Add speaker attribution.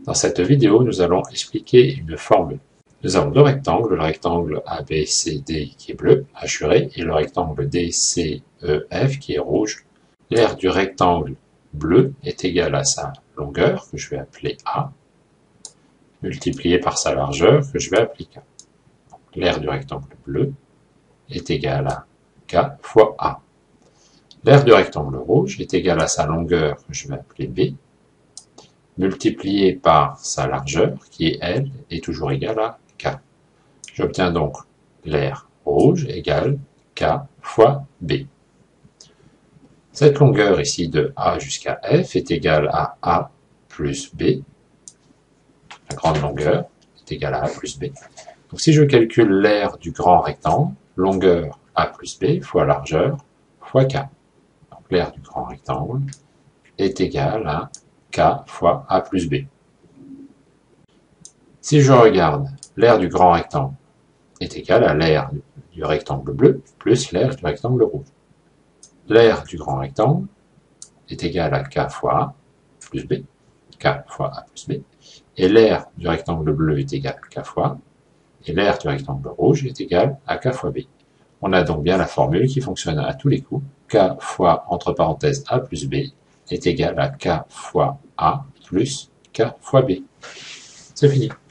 Speaker 1: Dans cette vidéo, nous allons expliquer une formule. Nous avons deux rectangles, le rectangle ABCD qui est bleu, hachuré, et le rectangle DCEF qui est rouge. L'aire du rectangle bleu est égal à sa longueur, que je vais appeler A, multiplié par sa largeur, que je vais appeler K. L'aire du rectangle bleu est égal à K fois A. L'aire du rectangle rouge est égal à sa longueur, que je vais appeler B, multiplié par sa largeur, qui est L, est toujours égale à K. J'obtiens donc l'aire rouge égale K fois B. Cette longueur ici de A jusqu'à F est égale à A plus B. La grande longueur est égale à A plus B. Donc si je calcule l'aire du grand rectangle, longueur A plus B fois largeur fois K. Donc l'aire du grand rectangle est égale à K fois A plus B. Si je regarde, l'aire du grand rectangle est égale à l'aire du rectangle bleu plus l'aire du rectangle rouge. L'aire du grand rectangle est égale à K fois A plus B, K fois A plus B, et l'aire du rectangle bleu est égale à K fois A, et l'aire du rectangle rouge est égale à K fois B. On a donc bien la formule qui fonctionne à tous les coups. K fois, entre parenthèses, A plus B est égal à K fois A plus K fois B. C'est fini.